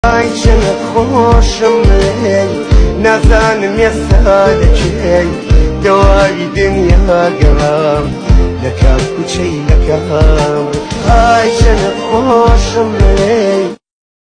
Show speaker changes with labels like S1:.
S1: عايشنا خوشم لي نازان ميسادك دواري دنيا قرام لكام كل شي لكام عايشنا خوشم لي